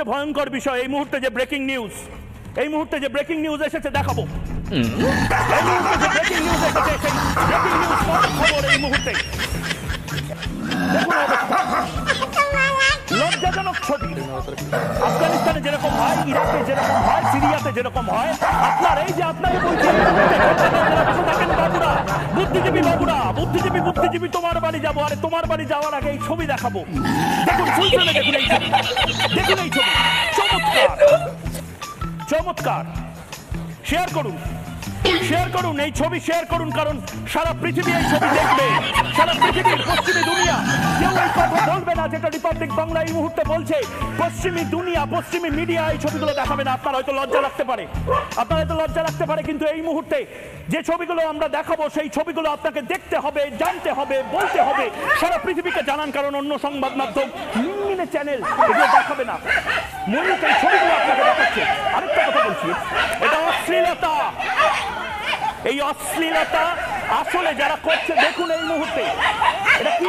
সবচেয়ে ভয়ঙ্কর বিষয় এই মুহূর্তে যে ব্রেকিং নিউজ, এই মুহূর্তে যে ব্রেকিং নিউজ এসেছে দেখাবো। এই মুহূর্তে যে ব্রেকিং নিউজ এসেছে সেই ব্রেকিং নিউজ খবর এই মুহূর্তে দেখুন অবস্থা, লজ্জাজনক ছবি। আফগানিস্তানে যেরকম হয়, ইরাকে যেরকম হয়, সিরিয়াতে যেরকম হয়, আপনার এই যে আপনাকে বলছি বাবুরা, বুদ্ধিজীবী বাবুরা, বুদ্ধিজীবী তোমার বাড়ি যাবো, আরে তোমার বাড়ি যাওয়ার আগে এই ছবি দেখাবো। দেখুন ফুলসনে দেখুন এই ছবি, দেখুন এই ছবি, চমৎকার চমৎকার। শেয়ার করুন, শেয়ার করুন এই ছবি, শেয়ার করুন, কারণ সারা পৃথিবী এই ছবি দেখবে, সারা পৃথিবীর পশ্চিমী দুনিয়া। কেউ এই কথা বলবে না যেটা রিপাবলিক বাংলা এই মুহূর্তে বলছে। পশ্চিমী দুনিয়া, পশ্চিমী মিডিয়া এই ছবিগুলো দেখাবে না। আপনার হয়তো লজ্জা লাগতে পারে, আপনার হয়তো লজ্জা লাগতে পারে, কিন্তু এই মুহূর্তে যে ছবিগুলো আমরা দেখাবো সেই ছবিগুলো আপনাকে দেখতে হবে, জানতে হবে, বলতে হবে, সারা পৃথিবীকে জানান, কারণ অন্য সংবাদ মাধ্যম, মিনমিনে চ্যানেল এগুলো দেখাবে না। মূলত এই ছবিগুলো আপনাকে দেখাচ্ছে। আরেকটা কথা বলছি, এটা অশ্লীলতা। এই অশ্লীলতা আসলে যারা করছে দেখুন এই মুহূর্তে, এটা